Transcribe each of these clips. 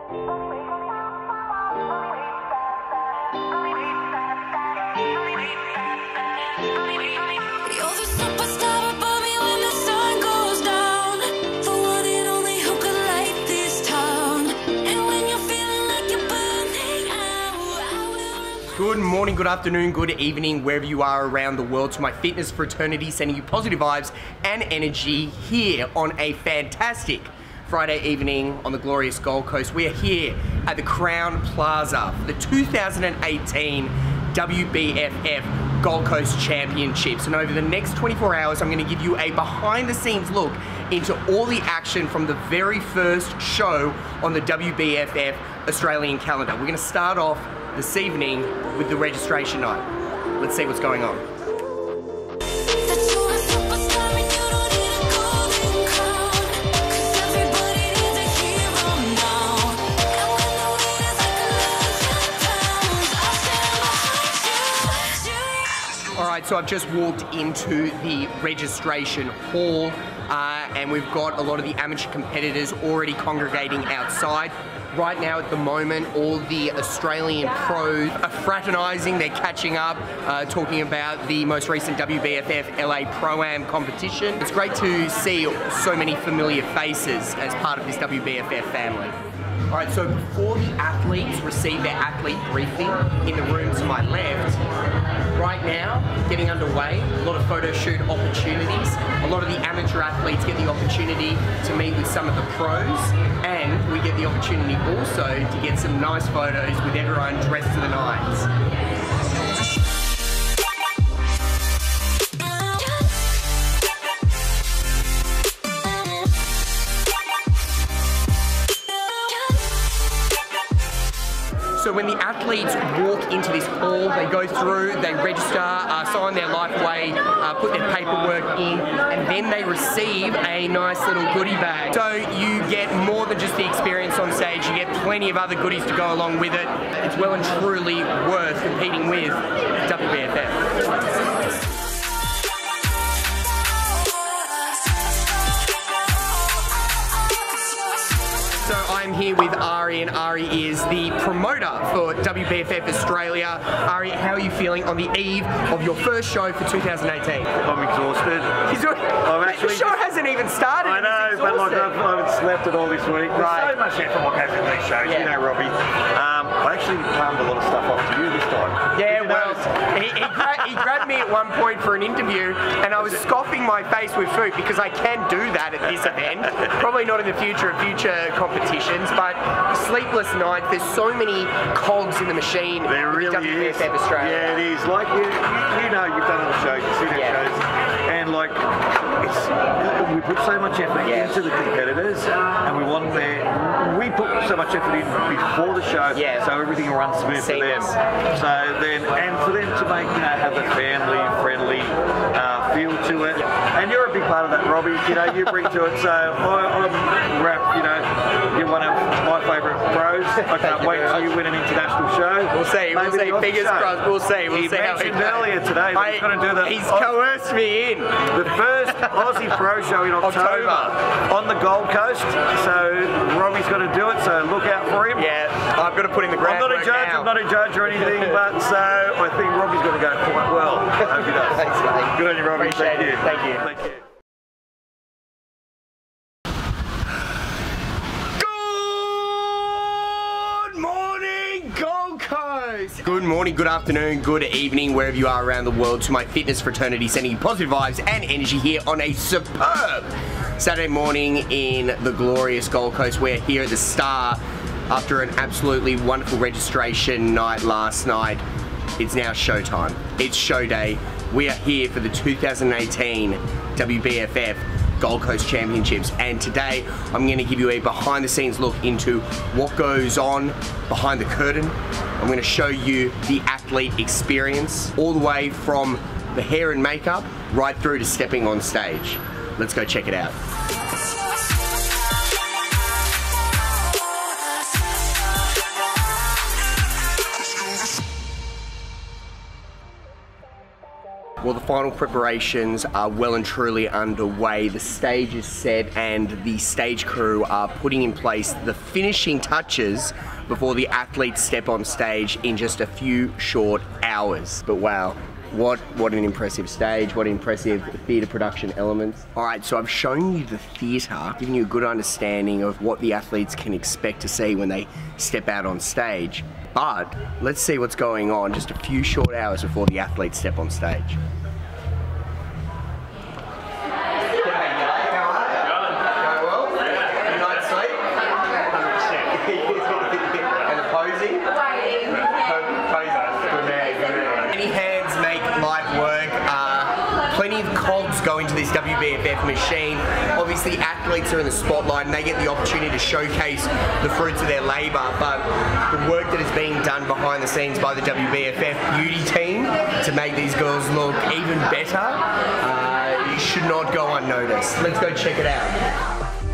Good morning, good afternoon, good evening, wherever you are around the world, to my fitness fraternity, sending you positive vibes and energy here on a fantastic Friday evening on the glorious Gold Coast. We are here at the Crown Plaza for the 2018 WBFF Gold Coast Championships. And over the next 24 hours, I'm going to give you a behind-the-scenes look into all the action from the very first show on the WBFF Australian calendar. We're going to start off this evening with the registration night. Let's see what's going on. Alright, so I've just walked into the registration hall and we've got a lot of the amateur competitors already congregating outside. Right now, at the moment, all the Australian pros are fraternising, they're catching up, talking about the most recent WBFF LA Pro-Am competition. It's great to see so many familiar faces as part of this WBFF family. Alright, so before the athletes receive their athlete briefing in the room to my left, right now, getting underway, a lot of photo shoot opportunities. A lot of the amateur athletes get the opportunity to meet with some of the pros, and we get the opportunity also to get some nice photos with everyone dressed to the nines. So when the athletes walk into this hall, they go through, they register, sign their life away, put their paperwork in, and then they receive a nice little goodie bag. So you get more than just the experience on stage, you get plenty of other goodies to go along with it. It's well and truly worth competing with WBFF. So I'm here with Ari, and Ari is the promoter for WBFF Australia. Ari, how are you feeling on the eve of your first show for 2018? I'm exhausted. The show hasn't even started. I know, but like I haven't slept at all this week. There's so much effort what goes into these shows, you know, Robbie. I actually palmed a lot of stuff off to you this time. Yeah, well, he grabbed me at one point for an interview, and I was scoffing my face with food because I can do that at this event. Probably not in the future of future competitions, but sleepless nights. There's so many cogs in the machine. There really is. WBFF Australia. Yeah, it is. Like you know, you've done other shows, you've seen our shows, and like we put so much effort into the competitors, and we want we put so much effort in before the show, so everything runs smooth for them. So then, and for them to make have a family friendly feel to it, and you're a big part of that, Robbie. You know, you bring to it. So I'm wrapped. You know, you're one of my favourite pros. I can't wait till you win an international show. We'll see. We'll see. Fingers crossed. We'll see. We'll see how it goes. Earlier today that he's going to do the. He's coerced me in. The first Aussie Pro Show in October on the Gold Coast. So Robbie's going to do it. So look out for him. Yeah, I've got to put in the groundwork now. I'm not a judge or anything, but so I think Robbie's going to go quite well. I hope he does. Thanks, mate. Good on you, Robbie. Appreciate it. Thank you. Thank you. Good morning, good afternoon, good evening, wherever you are around the world, to my fitness fraternity, sending you positive vibes and energy here on a superb Saturday morning in the glorious Gold Coast. We're here at the Star after an absolutely wonderful registration night last night. It's now showtime. It's show day. We are here for the 2018 WBFF Gold Coast Championships, and today I'm going to give you a behind the scenes look into what goes on behind the curtain. I'm going to show you the athlete experience, all the way from the hair and makeup right through to stepping on stage. Let's go check it out. Well, the final preparations are well and truly underway. The stage is set and the stage crew are putting in place the finishing touches before the athletes step on stage in just a few short hours. But wow, what an impressive stage, what impressive theatre production elements. All right, so I've shown you the theatre, giving you a good understanding of what the athletes can expect to see when they step out on stage. But let's see what's going on just a few short hours before the athletes step on stage. Plenty of cogs go into this WBFF machine. Obviously athletes are in the spotlight and they get the opportunity to showcase the fruits of their labour, but the work that is being done behind the scenes by the WBFF beauty team to make these girls look even better should not go unnoticed. Let's go check it out.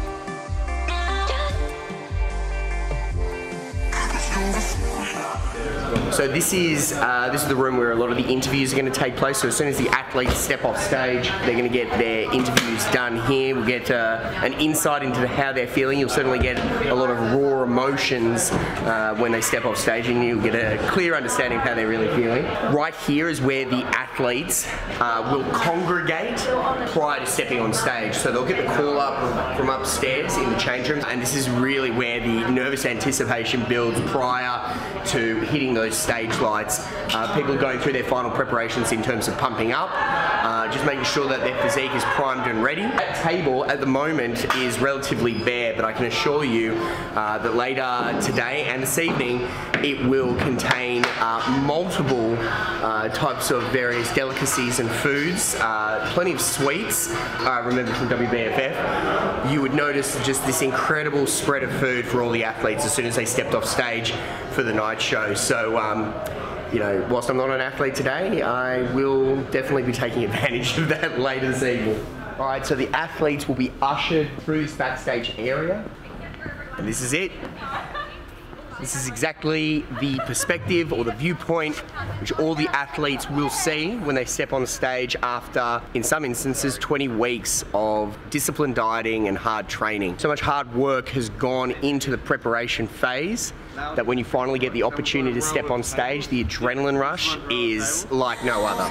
So this is the room where a lot of the interviews are going to take place. So as soon as the athletes step off stage, they're going to get their interviews done here. We'll get an insight into how they're feeling. You'll certainly get a lot of raw emotions when they step off stage, and you'll get a clear understanding of how they're really feeling. Right here is where the athletes will congregate prior to stepping on stage. So they'll get the call up from upstairs in the change rooms, and this is really where the nervous anticipation builds prior to hitting those stage lights. People are going through their final preparations in terms of pumping up, just making sure that their physique is primed and ready. That table at the moment is relatively bare, but I can assure you that later today and this evening it will contain multiple types of various delicacies and foods, plenty of sweets. Remember from WBFF, you would notice just this incredible spread of food for all the athletes as soon as they stepped off stage for the night show. So you know, whilst I'm not an athlete today, I will definitely be taking advantage of that later this evening. All right, so the athletes will be ushered through this backstage area, and this is it. This is exactly the perspective or the viewpoint which all the athletes will see when they step on stage after, in some instances, 20 weeks of disciplined dieting and hard training. So much hard work has gone into the preparation phase that when you finally get the opportunity to step on stage, the adrenaline rush is like no other.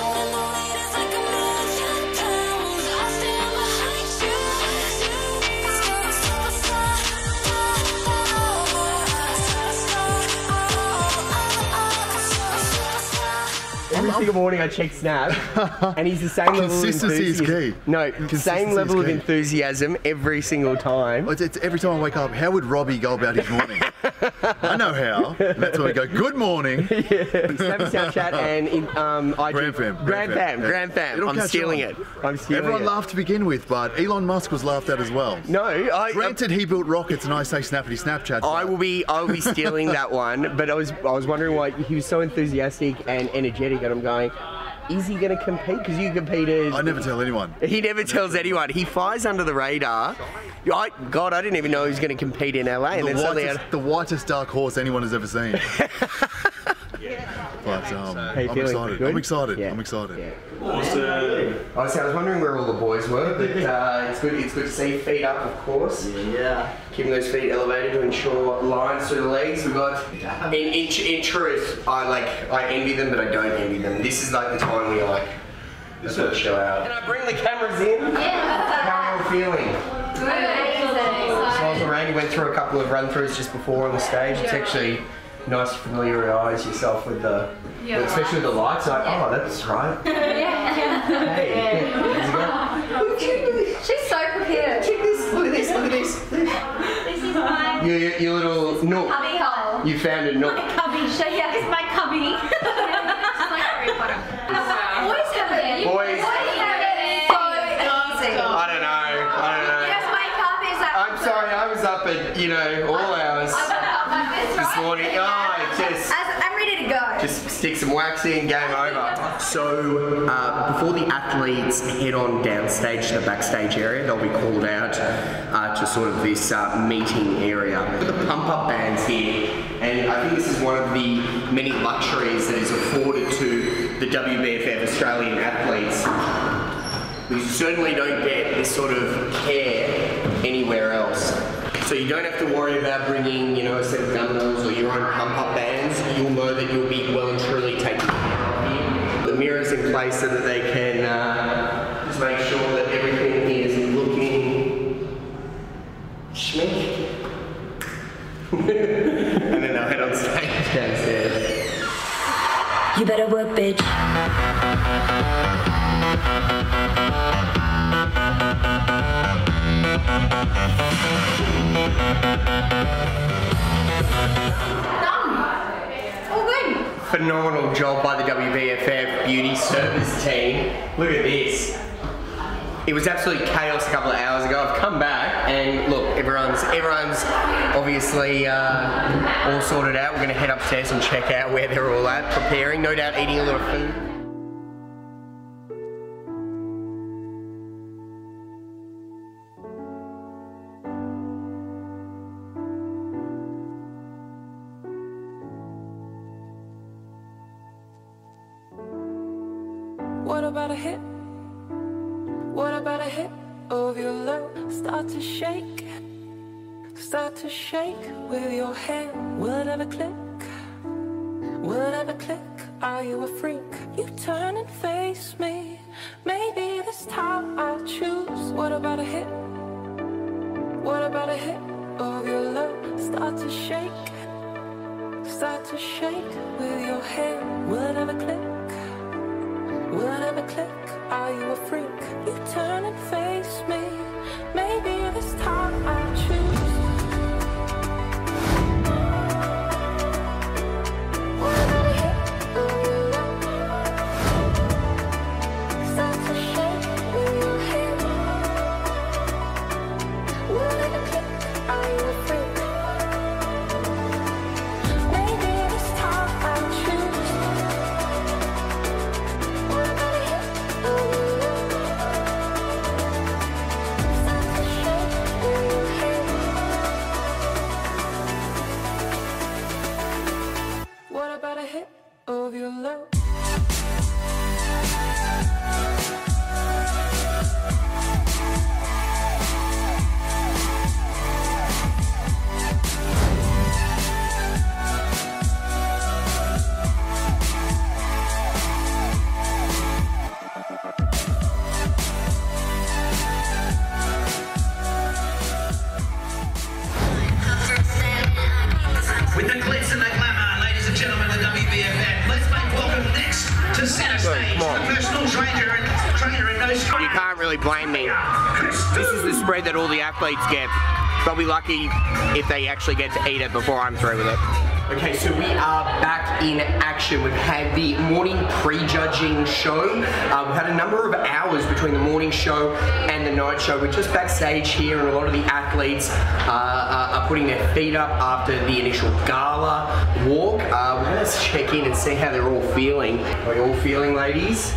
Every single morning I check Snap, and he's the same level of enthusiasm. Consistency is key. No, same level of enthusiasm every single time. It's every time I wake up. How would Robbie go about his morning? I know how. That's why I go, good morning. Yeah. Snapchat and in, IG. Grand fam. I'm stealing it. Everyone laughed to begin with, but Elon Musk was laughed at as well. No, granted he built rockets, and I say snappity Snapchat. I will be stealing that one. But I was wondering why he was so enthusiastic and energetic, and I'm going, is he going to compete? Because you competed. I never tell anyone. He never tells anyone. He flies under the radar. God, I didn't even know he was going to compete in LA. And the whitest dark horse anyone has ever seen. But I'm excited. Good? I'm excited. Yeah. I'm excited. Yeah. Awesome. I was wondering where all the boys were, but it's good to see. Feet up, of course. Yeah. Keeping those feet elevated to ensure lines through the legs. We've got. In truth, I envy them, but I don't envy them. This is like the time we sort of show out. Can I bring the cameras in? Yeah. How are you feeling? Good. So Randy went through a couple of run-throughs just before on the stage. It's actually nice to familiarise yourself with especially with the lights. Like, oh, that's right. Hey, she's so prepared. Check this. Look at this. Look at this. This is my your little nook. cubby hole. You found a nook. My cubby. It's my cubby. It's like Harry Potter. Boys have it. Boys. So easy. I don't know. Just wake up. Is that? I'm sorry. I was up at all hours this morning. I'm ready to go. Just stick some wax in, game over. So before the athletes head on downstage to the backstage area, they'll be called out to sort of this meeting area. The pump-up bands here And I think this is one of the many luxuries that is afforded to the WBFF Australian athletes. We certainly don't get this sort of care anywhere else. So you don't have to worry about bringing, you know, a set of dumbbells or your own pump-up bands. You'll know that you'll be well and truly taken care of here. The mirror's in place so that they can just make sure that everything is looking schmick. And then they'll head on stage downstairs. You better work, bitch. All good. Phenomenal job by the WBFF beauty service team. Look at this. It was absolute chaos a couple of hours ago. I've come back and look, everyone's obviously all sorted out. We're going to head upstairs and check out where they're all at, preparing, no doubt eating a lot of food. What about a hit? What about a hit of your love? Start to shake with your hand. Will it ever click? Will it ever click? Are you a freak? You turn and face me. Maybe this time I'll choose. What about a hit? What about a hit of your love? Start to shake with your hand. Will it ever click? Will it ever click? Are you a freak? You turn and face me. Maybe this time I'll choose. What about a hit of your love? Start to shake with your hand. Will it ever click? Are you a freak? Maybe this time I'll choose. What about a hit of your love? Start to shake with your hand. What about a hit of your love? With the glitz and the glamour, ladies and gentlemen of the WBFF, let's make welcome next to center stage, come on. the personal trainer and no You can't really blame me. This is the spread that all the athletes get. They'll be lucky if they actually get to eat it before I'm through with it. Okay, so we are back in action. We've had the morning pre-judging show. We've had a number of hours between the morning show and the night show. We're just backstage here and a lot of the athletes are putting their feet up after the initial gala walk. We're going to check in and see how they're all feeling. Are you all feeling, ladies?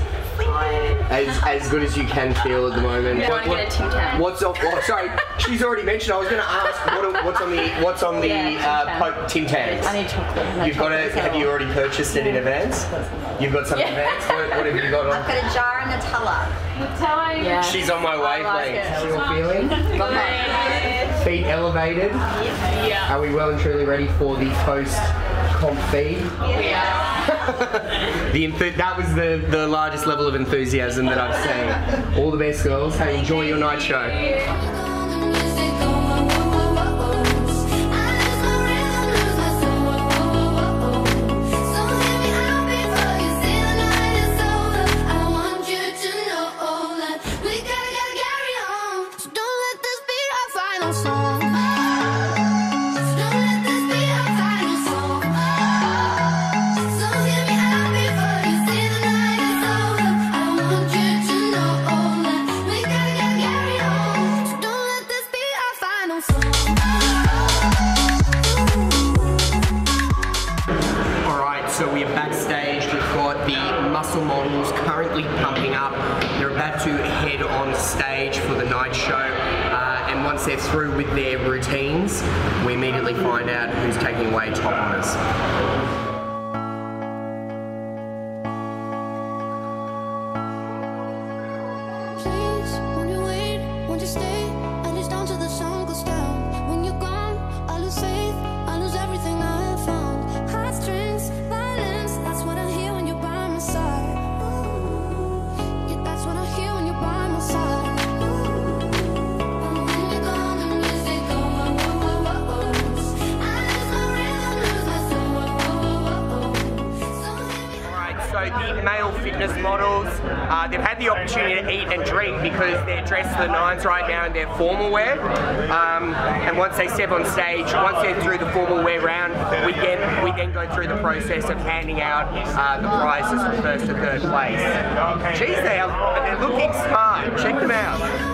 As good as you can feel at the moment. Yeah, I want to get a Tim Tam. What's off? Oh, sorry, she's already mentioned. I was going to ask what's on the Tim Tams. I need chocolate. No You've got chocolate. it. Have you already purchased it in advance? You've got some in advance. What have you got on? I've got a jar of Nutella. Yeah. She's on my like wavelength. it. How are you all feeling? Feet elevated. Yeah. Are we well and truly ready for the post-comp feed? Yeah. That was the largest level of enthusiasm that I've seen. All the best, girls. Hey, enjoy your night show. Don't through with their routines, we immediately find out who's taking away top honours. The male fitness models, they've had the opportunity to eat and drink because they're dressed to the nines right now in their formal wear. And once they step on stage, once they're through the formal wear round, we then go through the process of handing out the prizes from first to third place. Geez, they're looking smart. Check them out.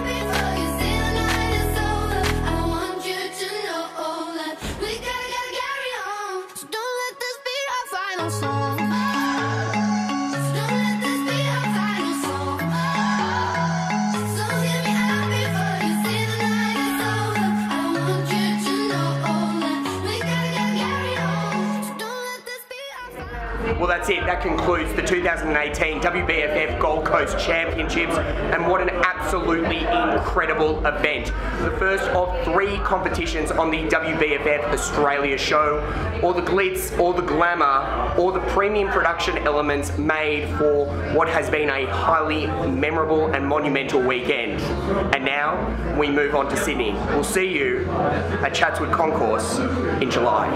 Well, that's it. That concludes the 2018 WBFF Gold Coast Championships, and what an absolutely incredible event. The first of 3 competitions on the WBFF Australia show. All the glitz, all the glamour, all the premium production elements made for what has been a highly memorable and monumental weekend. And now we move on to Sydney. We'll see you at Chatswood Concourse in July.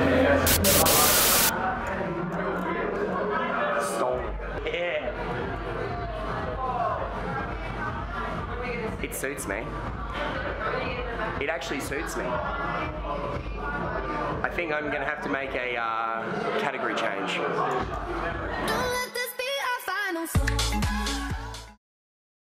It suits me. It actually suits me. I think I'm going to have to make a category change. Don't let this be our final song.